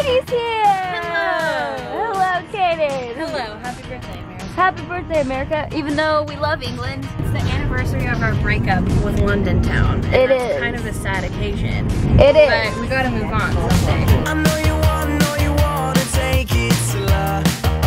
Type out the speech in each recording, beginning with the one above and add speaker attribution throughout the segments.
Speaker 1: Katie's here!
Speaker 2: Hello!
Speaker 1: Hello, Katie!
Speaker 2: Hello, happy birthday, America.
Speaker 1: Happy birthday, America, even though we love England.
Speaker 2: It's the anniversary of our breakup with London Town.
Speaker 1: It
Speaker 2: It's
Speaker 1: is.
Speaker 2: kind of a sad occasion.
Speaker 1: It is.
Speaker 2: But we gotta move on someday.
Speaker 3: I know you want to take it slow.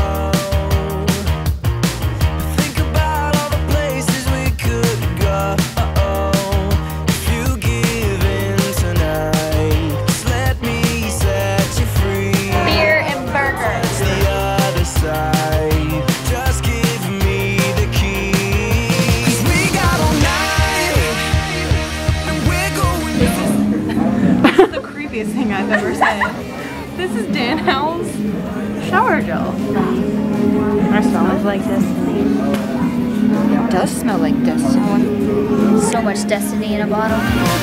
Speaker 3: Think about all the places we could go. If you give in tonight, just let me set you free.
Speaker 1: Beer and burgers.
Speaker 3: It's the other side. Just give me the key. 'Cause we got all night, and we're going.
Speaker 2: This is the creepiest thing I've ever said. This is Dan Howell's shower gel. It smells like destiny. It does smell like destiny.
Speaker 1: So much destiny in a bottle.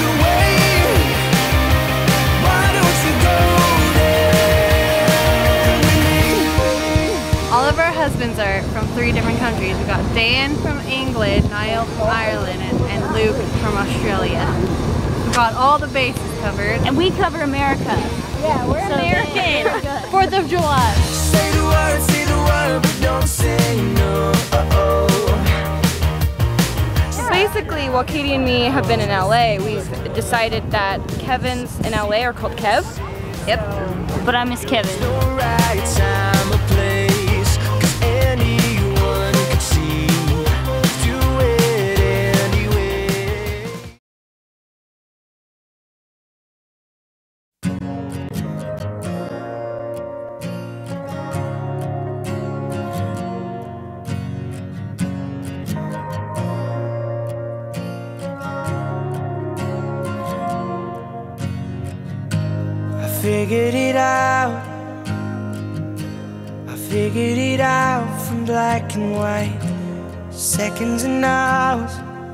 Speaker 2: All of our husbands are from 3 different countries. We got Dan from England, Niall from Ireland, and Luke from Australia. We got all the bases covered.
Speaker 1: And we cover America.
Speaker 2: Yeah, we're
Speaker 1: So
Speaker 2: American.
Speaker 1: good.
Speaker 2: 4th of July.
Speaker 3: Say the word, but don't say no.
Speaker 2: So basically, while Katie and me have been in LA, we've decided that Kevins in LA are called Kev. Yep.
Speaker 1: But I miss Kevin.
Speaker 3: No right time or place, 'cause anyone could see. Do it anyway. I figured it out. I figured it out from black and white, seconds and hours.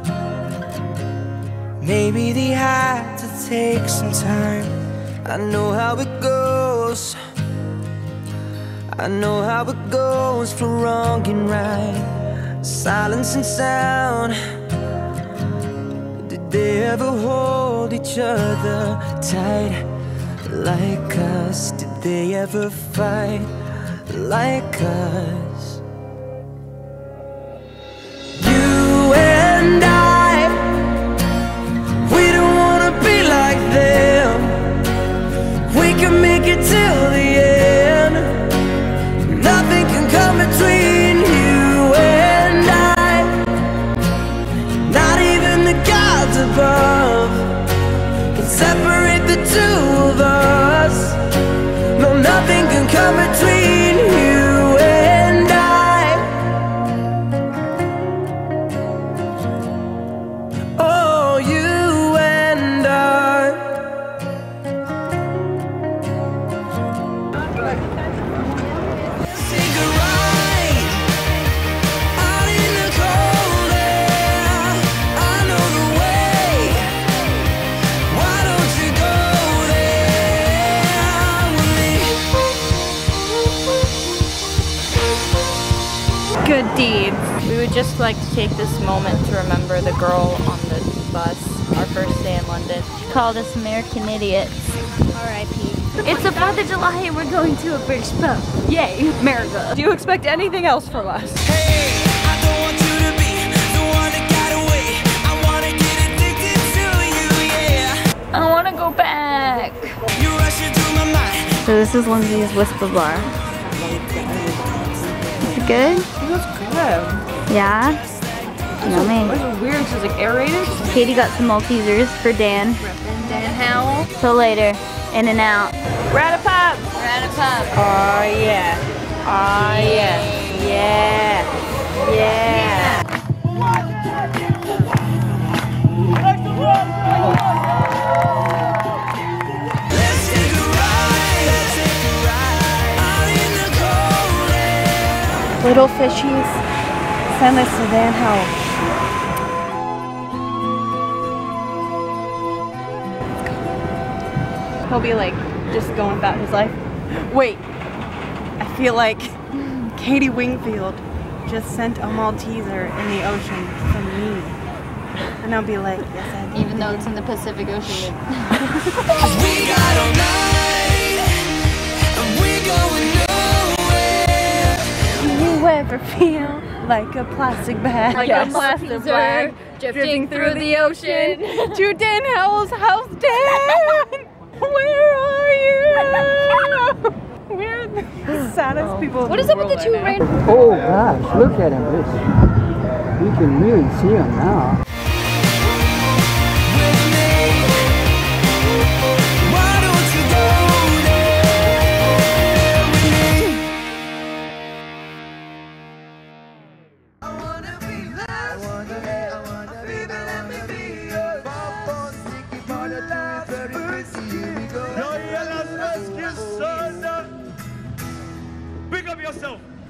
Speaker 3: Maybe they had to take some time. I know how it goes. I know how it goes for wrong and right. Silence and sound. Did they ever hold each other tight? Like us, did they ever fight like us? You and I, we don't wanna be like them. We can make it till the end. Nothing can come between you and I. Not even the gods above can separate the two of us. No, nothing can come between you and I. Oh, you and I. Say goodbye out in the cold air. I know the way. Why don't you go there with me?
Speaker 2: Good deeds. We would just like to take this moment to remember the girl on the bus, our first day in London.
Speaker 1: She called us American idiots.
Speaker 2: R.I.P.
Speaker 1: It's the 4th of July and we're going to a British pub. Yay, America.
Speaker 2: Do you expect anything else from us?
Speaker 3: Hey, I don't want you to be the one that got away. I wanna get addicted to you, yeah.
Speaker 1: I want to go back.
Speaker 3: You rush into my mind.
Speaker 1: So this is Lindsay's Whisper Bar. Is it good?
Speaker 2: It was good.
Speaker 1: Yeah? Yummy.
Speaker 2: It was weird, it was like aerated.
Speaker 1: Katie got some Maltesers for Dan.
Speaker 2: Dan Howell.
Speaker 1: So later, in and out.
Speaker 2: We're at a pub.
Speaker 1: We're at a pub.
Speaker 2: Oh yeah. Oh yeah. Yeah. Yeah.
Speaker 3: Let's take a ride out in the cold air.
Speaker 2: Little fishies. Send us to Dan Howell. He'll be like just going about his life. Wait, I feel like Katie Wingfield just sent a Malteser in the ocean from me. And I'll be like, yes, I did.
Speaker 1: Even though it's in the Pacific Ocean.
Speaker 3: We got all night,
Speaker 2: like a plastic bag.
Speaker 1: Like a plastic bag drifting through the ocean.
Speaker 2: To Dan Howell's house. Dan! Where are you? We're the saddest people.
Speaker 1: What is up with the two random?
Speaker 4: Oh gosh, look at him. You can really see him now.
Speaker 5: Pick up yourself.